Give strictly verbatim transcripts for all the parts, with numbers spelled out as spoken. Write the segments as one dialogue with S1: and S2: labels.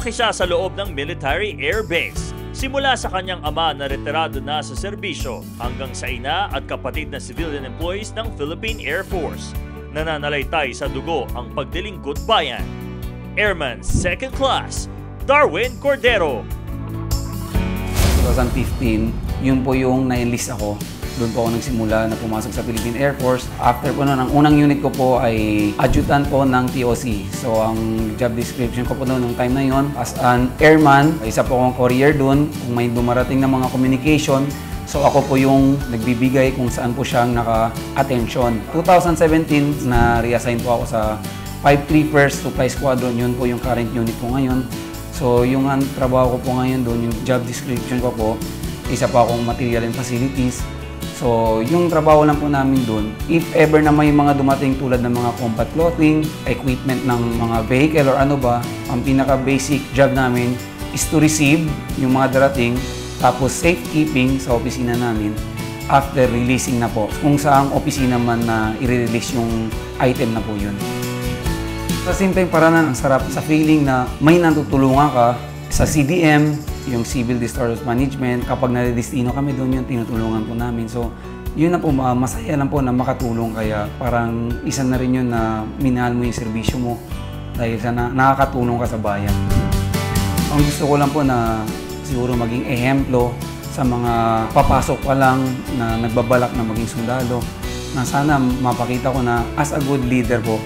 S1: Lumaki siya sa loob ng military airbase. Simula sa kanyang ama na retirado na sa serbisyo hanggang sa ina at kapatid na civilian employees ng Philippine Air Force. Nananalaytay sa dugo ang pagdilingkod bayan. Airman Second Class, Darwin Cordero.
S2: twenty fifteen, yun po yung na-enlist ako. Doon po ako nagsimula na pumasok sa Philippine Air Force. After po noon, ang unang unit ko po ay adjutant po ng T O C. So ang job description ko po noon nung time na yon as an airman, isa po akong courier doon. Kung may dumarating na mga communication, so ako po yung nagbibigay kung saan po siyang naka-attention. twenty seventeen, na-reassign po ako sa five three first Supply Squadron. Yun po yung current unit ko ngayon. So yung ang trabaho ko po ngayon doon, yung job description ko po, isa pa akong material and facilities. So, yung trabaho lang po namin doon, if ever na may mga dumating tulad ng mga combat clothing, equipment ng mga vehicle or ano ba, ang pinaka-basic job namin is to receive yung mga darating, tapos safekeeping sa opisina namin after releasing na po. Kung saang opisina man na i-release yung item na po yun. Sa simpleng paranan, ang sarap sa feeling na may natutulungan ka sa C D M, yung Civil Disaster Management. Kapag nadidestino kami doon, yung tinutulungan po namin. So, yun na po, masaya lang po na makatulong. Kaya parang isa na rin yun na minahal mo yung serbisyo mo dahil sa na, nakakatulong ka sa bayan. Ang gusto ko lang po na siguro maging ehemplo sa mga papasok pa lang na nagbabalak na maging sundalo, na sana mapakita ko na as a good leader po.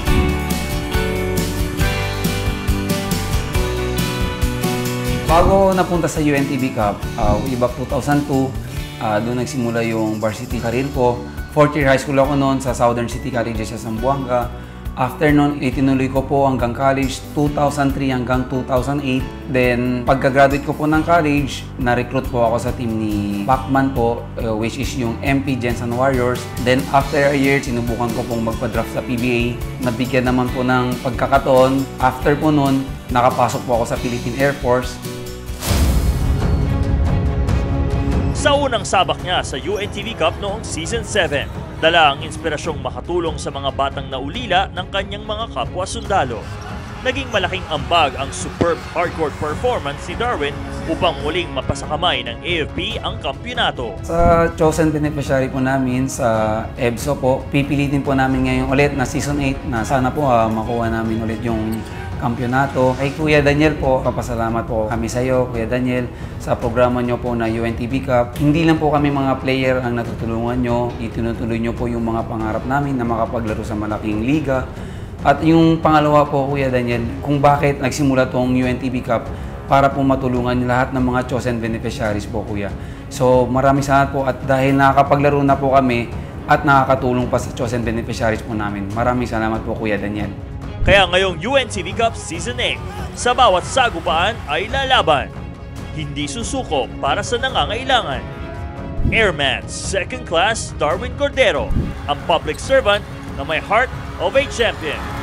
S2: Bago napunta sa U N T V Cup, uh, way back two thousand two, uh, doon nagsimula yung varsity career ko. Fourth year high school ako noon sa Southern City College sa Zamboanga. After noon, itinuloy ko po hanggang college, two thousand three hanggang two thousand eight. Then, pagka-graduate ko po ng college, na-recruit po ako sa team ni Pacman po, uh, which is yung M P Jensen Warriors. Then, after a year, sinubukan ko pong magpa-draft sa P B A. Nabigyan naman po ng pagkakataon. After po noon, nakapasok po ako sa Philippine Air Force.
S1: Sa unang sabak niya sa U N T V Cup noong Season seven, dala ang inspirasyong makatulong sa mga batang naulila ng kanyang mga kapwa-sundalo. Naging malaking ambag ang superb hardcore performance ni Darwin upang muling mapasakamay ng A F P ang kampyonato.
S2: Sa chosen beneficiary po namin sa E B S O po, pipilitin po namin ngayon ulit na Season eight na sana po uh, makuha namin ulit yung kampyonato. Kay Kuya Daniel po, papasalamat po kami sa iyo, Kuya Daniel, sa programa nyo po na U N T V Cup. Hindi lang po kami mga player ang natutulungan nyo, itinutuloy nyo po yung mga pangarap namin na makapaglaro sa malaking liga. At yung pangalawa po, Kuya Daniel, kung bakit nagsimula tong U N T V Cup, para po matulungan lahat ng mga chosen beneficiaries po, Kuya. So maraming salamat po, at dahil nakakapaglaro na po kami at nakakatulong pa sa chosen beneficiaries po namin. Maraming salamat po, Kuya Daniel.
S1: Kaya ngayong U N T V Cup Season eight, sa bawat sagupaan ay lalaban. Hindi susuko para sa nangangailangan. Airman Second Class Darwin Cordero, ang public servant na may heart of a champion.